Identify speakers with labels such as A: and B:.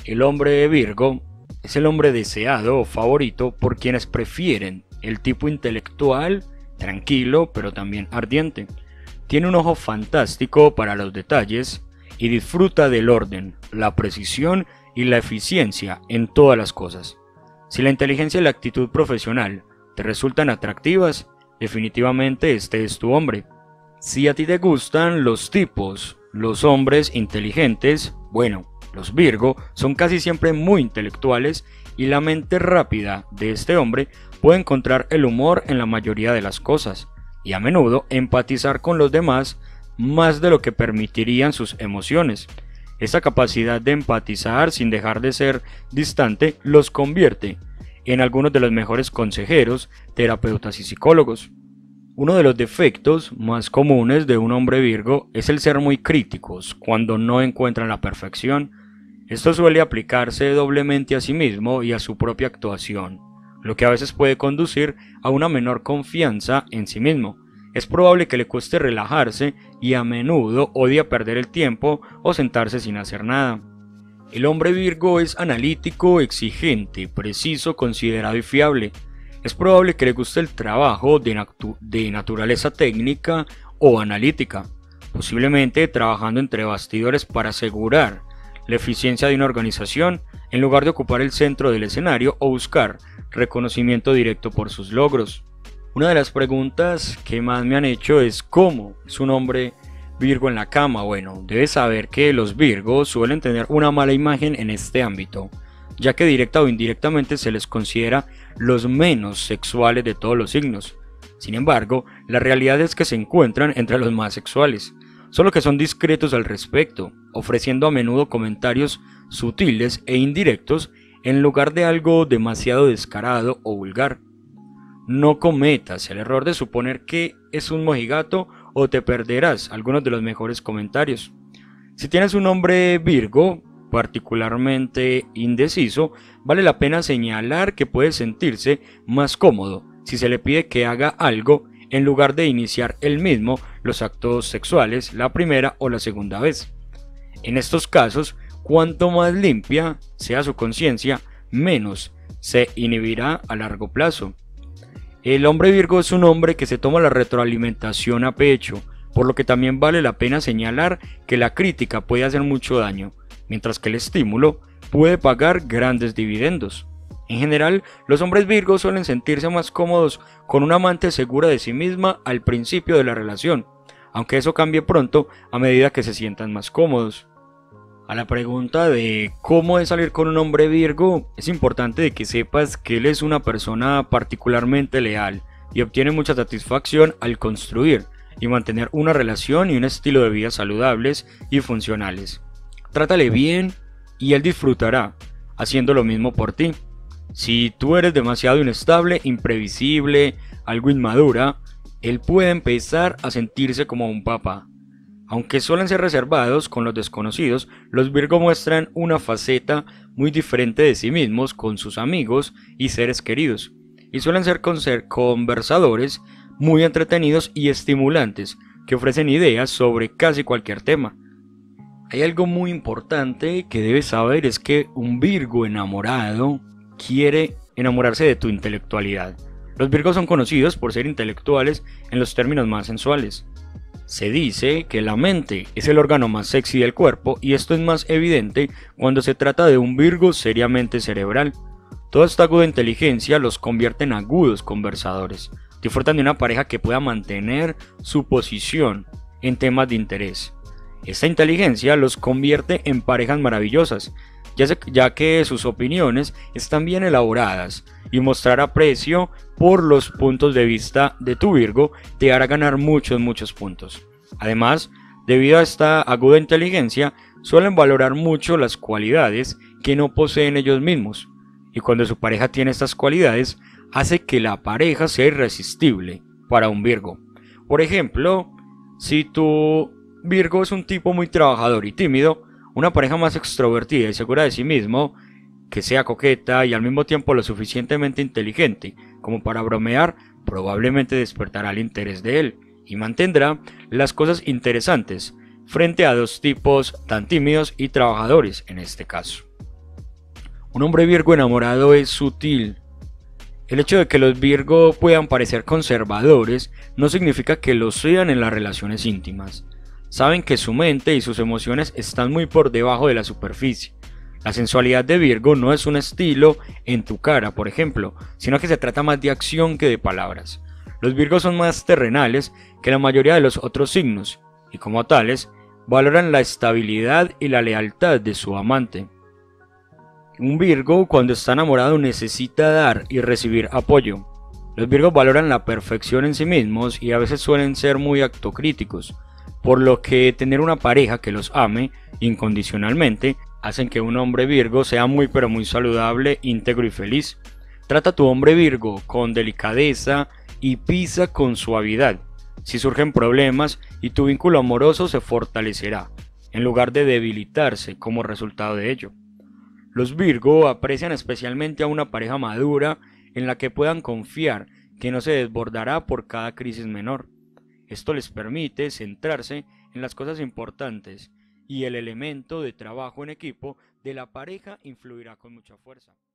A: El hombre de Virgo es el hombre deseado o favorito por quienes prefieren el tipo intelectual, tranquilo pero también ardiente. Tiene un ojo fantástico para los detalles y disfruta del orden, la precisión y la eficiencia en todas las cosas. Si la inteligencia y la actitud profesional te resultan atractivas, definitivamente este es tu hombre. Si a ti te gustan los tipos, los hombres inteligentes, bueno, los Virgo son casi siempre muy intelectuales y la mente rápida de este hombre puede encontrar el humor en la mayoría de las cosas y a menudo empatizar con los demás más de lo que permitirían sus emociones. Esta capacidad de empatizar sin dejar de ser distante los convierte en algunos de los mejores consejeros, terapeutas y psicólogos. Uno de los defectos más comunes de un hombre Virgo es el ser muy críticos cuando no encuentran la perfección. Esto suele aplicarse doblemente a sí mismo y a su propia actuación, lo que a veces puede conducir a una menor confianza en sí mismo. Es probable que le cueste relajarse y a menudo odia perder el tiempo o sentarse sin hacer nada. El hombre Virgo es analítico, exigente, preciso, considerado y fiable. Es probable que le guste el trabajo de naturaleza técnica o analítica, posiblemente trabajando entre bastidores para asegurar la eficiencia de una organización en lugar de ocupar el centro del escenario o buscar reconocimiento directo por sus logros. Una de las preguntas que más me han hecho es ¿cómo es un hombre Virgo en la cama? Bueno, debes saber que los Virgos suelen tener una mala imagen en este ámbito, ya que directa o indirectamente se les considera los menos sexuales de todos los signos. Sin embargo, la realidad es que se encuentran entre los más sexuales, solo que son discretos al respecto, ofreciendo a menudo comentarios sutiles e indirectos en lugar de algo demasiado descarado o vulgar. No cometas el error de suponer que es un mojigato o te perderás algunos de los mejores comentarios. Si tienes un hombre Virgo particularmente indeciso, vale la pena señalar que puede sentirse más cómodo si se le pide que haga algo en lugar de iniciar él mismo los actos sexuales la primera o la segunda vez. En estos casos, cuanto más limpia sea su conciencia, menos se inhibirá a largo plazo. El hombre Virgo es un hombre que se toma la retroalimentación a pecho, por lo que también vale la pena señalar que la crítica puede hacer mucho daño, mientras que el estímulo puede pagar grandes dividendos. En general, los hombres Virgo suelen sentirse más cómodos con una amante segura de sí misma al principio de la relación, aunque eso cambie pronto a medida que se sientan más cómodos. A la pregunta de cómo es salir con un hombre Virgo, es importante de que sepas que él es una persona particularmente leal y obtiene mucha satisfacción al construir y mantener una relación y un estilo de vida saludables y funcionales. Trátale bien y él disfrutará haciendo lo mismo por ti. Si tú eres demasiado inestable, imprevisible, algo inmadura, él puede empezar a sentirse como un papá. Aunque suelen ser reservados con los desconocidos, los Virgo muestran una faceta muy diferente de sí mismos con sus amigos y seres queridos, y suelen ser conversadores muy entretenidos y estimulantes, que ofrecen ideas sobre casi cualquier tema. Hay algo muy importante que debes saber, es que un Virgo enamorado quiere enamorarse de tu intelectualidad. Los Virgos son conocidos por ser intelectuales en los términos más sensuales. Se dice que la mente es el órgano más sexy del cuerpo y esto es más evidente cuando se trata de un Virgo seriamente cerebral. Toda esta aguda inteligencia los convierte en agudos conversadores. Disfrutan de una pareja que pueda mantener su posición en temas de interés. Esta inteligencia los convierte en parejas maravillosas, ya que sus opiniones están bien elaboradas y mostrar aprecio por los puntos de vista de tu Virgo te hará ganar muchos puntos. Además, debido a esta aguda inteligencia, suelen valorar mucho las cualidades que no poseen ellos mismos, y cuando su pareja tiene estas cualidades, hace que la pareja sea irresistible para un Virgo. Por ejemplo, si tu Virgo es un tipo muy trabajador y tímido, una pareja más extrovertida y segura de sí mismo, que sea coqueta y al mismo tiempo lo suficientemente inteligente como para bromear, probablemente despertará el interés de él y mantendrá las cosas interesantes frente a dos tipos tan tímidos y trabajadores en este caso. Un hombre Virgo enamorado es sutil. El hecho de que los Virgo puedan parecer conservadores no significa que lo sean en las relaciones íntimas. Saben que su mente y sus emociones están muy por debajo de la superficie. La sensualidad de Virgo no es un estilo en tu cara, por ejemplo, sino que se trata más de acción que de palabras. Los Virgos son más terrenales que la mayoría de los otros signos, y como tales, valoran la estabilidad y la lealtad de su amante. Un Virgo, cuando está enamorado, necesita dar y recibir apoyo. Los Virgos valoran la perfección en sí mismos y a veces suelen ser muy autocríticos, por lo que tener una pareja que los ame incondicionalmente hacen que un hombre Virgo sea muy pero muy saludable, íntegro y feliz. Trata a tu hombre Virgo con delicadeza y pisa con suavidad. Si surgen problemas y tu vínculo amoroso se fortalecerá, en lugar de debilitarse como resultado de ello. Los Virgo aprecian especialmente a una pareja madura en la que puedan confiar que no se desbordará por cada crisis menor. Esto les permite centrarse en las cosas importantes y el elemento de trabajo en equipo de la pareja influirá con mucha fuerza.